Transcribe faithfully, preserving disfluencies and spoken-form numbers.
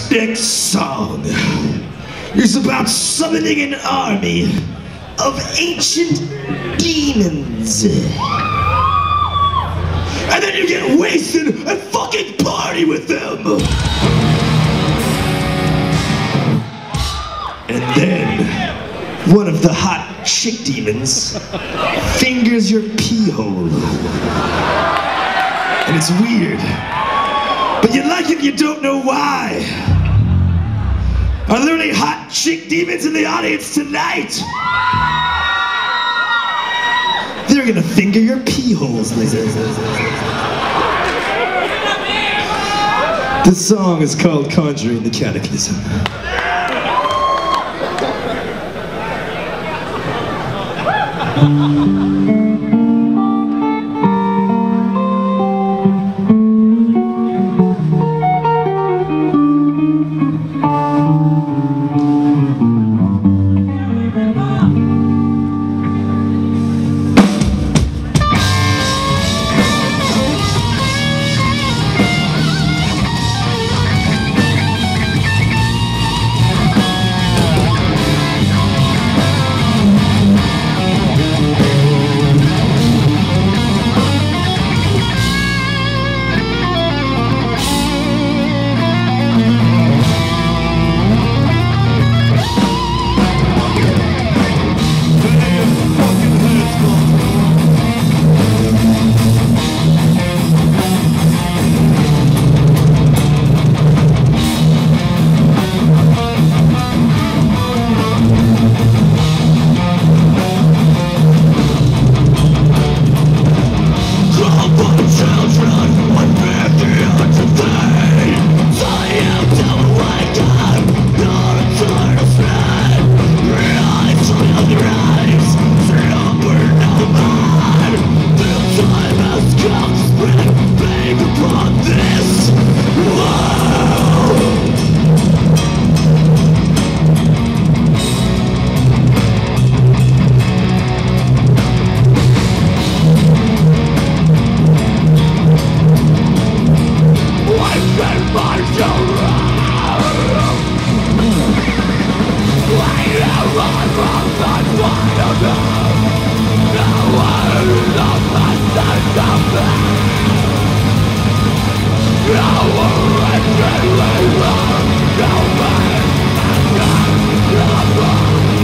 next song is about summoning an army of ancient demons. And then you get wasted and fucking party with them. And then one of the hot chick demons fingers your pee hole. And it's weird. But you like it, you don't know why. Are there any hot chick demons in the audience tonight? They're gonna finger your pee holes later. This song is called Conjuring, the Cataclysm. No